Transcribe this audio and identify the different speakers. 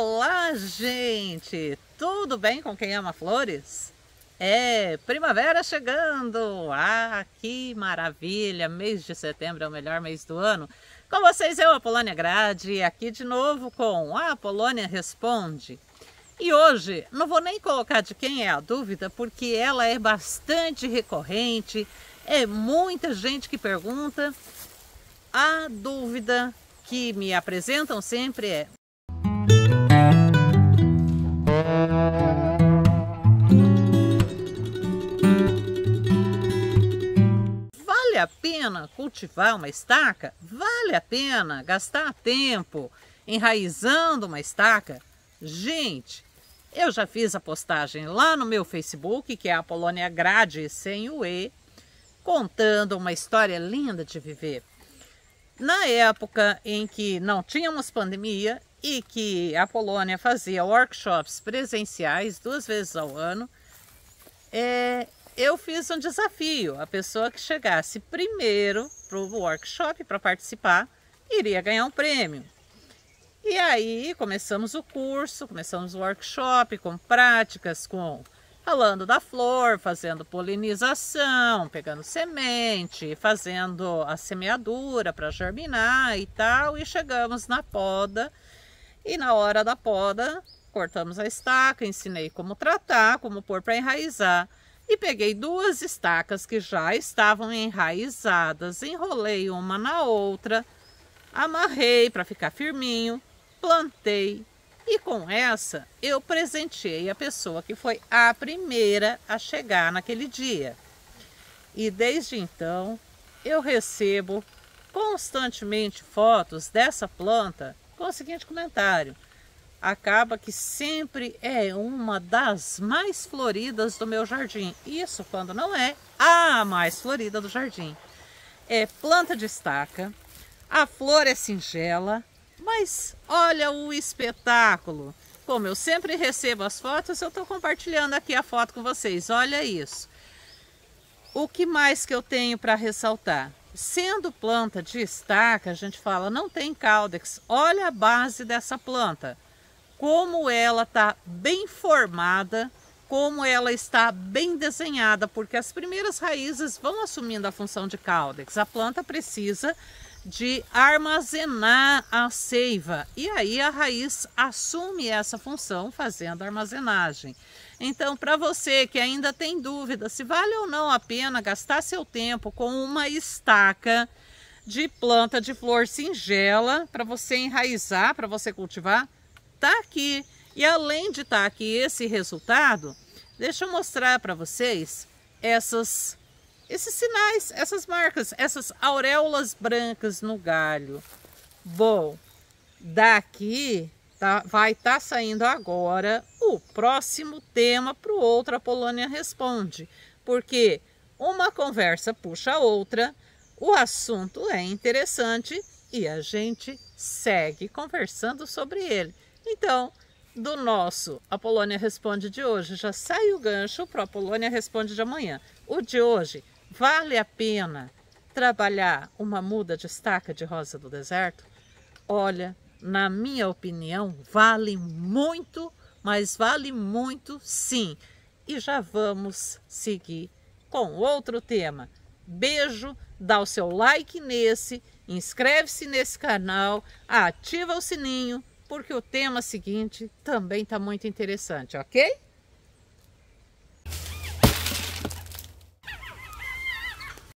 Speaker 1: Olá, gente! Tudo bem com quem ama flores? É, primavera chegando! Ah, que maravilha! Mês de setembro é o melhor mês do ano. Com vocês, eu, Apolônia Grade, aqui de novo com a Apolônia Responde. E hoje, não vou nem colocar de quem é a dúvida, porque ela é bastante recorrente, é muita gente que pergunta. A dúvida que me apresentam sempre é: vale a pena cultivar uma estaca? Vale a pena gastar tempo enraizando uma estaca? Gente, eu já fiz a postagem lá no meu Facebook, que é a Apolônia Grade sem o E, contando uma história linda de viver. Na época em que não tínhamos pandemia e que a Apolônia fazia workshops presenciais 2 vezes ao ano, eu fiz um desafio. A pessoa que chegasse primeiro para o workshop para participar iria ganhar um prêmio. E aí começamos o curso, começamos o workshop com práticas, falando da flor, fazendo polinização, pegando semente, fazendo a semeadura para germinar e tal. E chegamos na poda. E na hora da poda, cortamos a estaca, ensinei como tratar, como pôr para enraizar. E peguei 2 estacas que já estavam enraizadas, enrolei uma na outra, amarrei para ficar firminho, plantei. E com essa, eu presenteei a pessoa que foi a primeira a chegar naquele dia. E desde então, eu recebo constantemente fotos dessa planta com o seguinte comentário: acaba que sempre é uma das mais floridas do meu jardim. Isso quando não é a mais florida do jardim. É planta de estaca, a flor é singela, mas olha o espetáculo. Como eu sempre recebo as fotos, eu estou compartilhando aqui a foto com vocês. Olha isso. O que mais que eu tenho para ressaltar? Sendo planta de estaca, a gente fala, não tem caudex. Olha a base dessa planta. Como ela está bem formada, como ela está bem desenhada, porque as primeiras raízes vão assumindo a função de caudex. A planta precisa de armazenar a seiva, e aí a raiz assume essa função fazendo a armazenagem. Então, para você que ainda tem dúvida se vale ou não a pena gastar seu tempo com uma estaca de planta de flor singela para você enraizar, para você cultivar, tá aqui. E além de estar aqui esse resultado, deixa eu mostrar para vocês esses sinais, essas marcas, essas auréolas brancas no galho. Bom, daqui vai estar saindo agora o próximo tema para o outro Apolônia Responde, porque uma conversa puxa a outra, o assunto é interessante e a gente segue conversando sobre ele. Então, do nosso Apolônia Responde de hoje já sai o gancho para o Apolônia Responde de amanhã. O de hoje: vale a pena trabalhar uma muda de estaca de rosa do deserto? Olha, na minha opinião, vale muito, mas vale muito sim. E já vamos seguir com outro tema. Beijo, dá o seu like nesse, inscreve-se nesse canal, ativa o sininho, porque o tema seguinte também está muito interessante, ok?